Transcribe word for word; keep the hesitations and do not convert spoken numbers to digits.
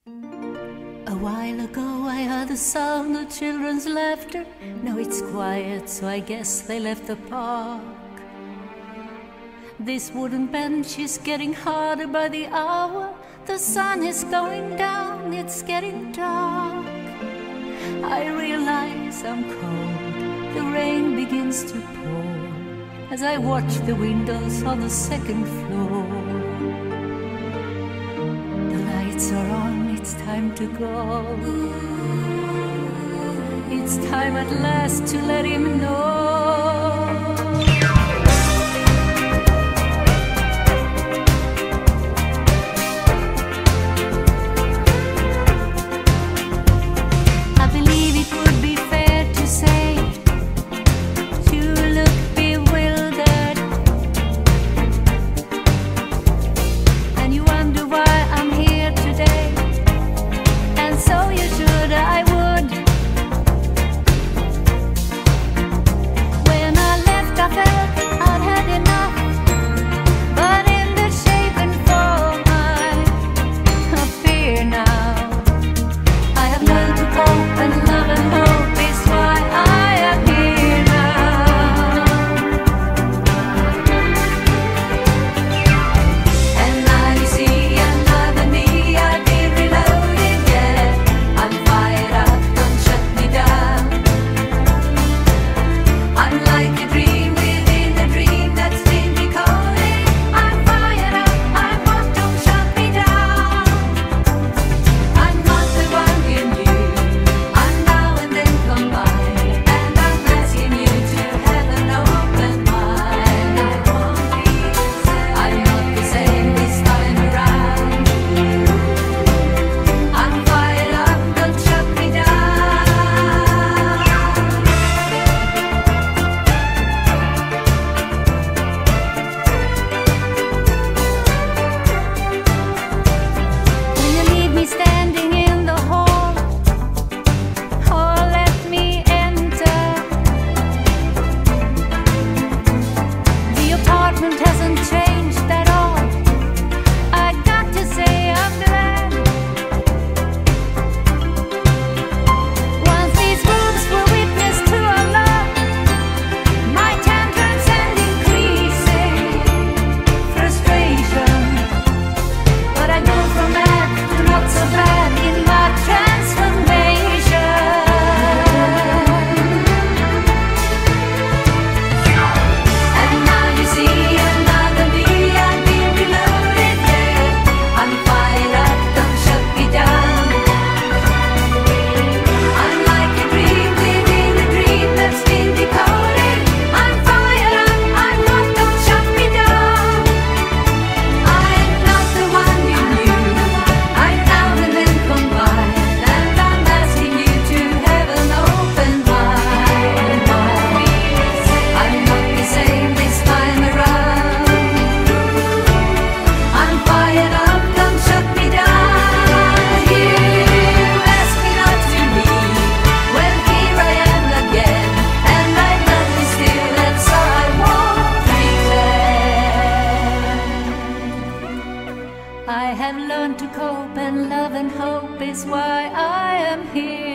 A while ago I heard the sound of children's laughter. Now it's quiet, so I guess they left the park. This wooden bench is getting harder by the hour. The sun is going down, it's getting dark. I realize I'm cold, the rain begins to pour as I watch the windows on the second floor. The lights are on, it's time to go. It's time at last to let him know. I have learned to cope, and love and hope is why I am here.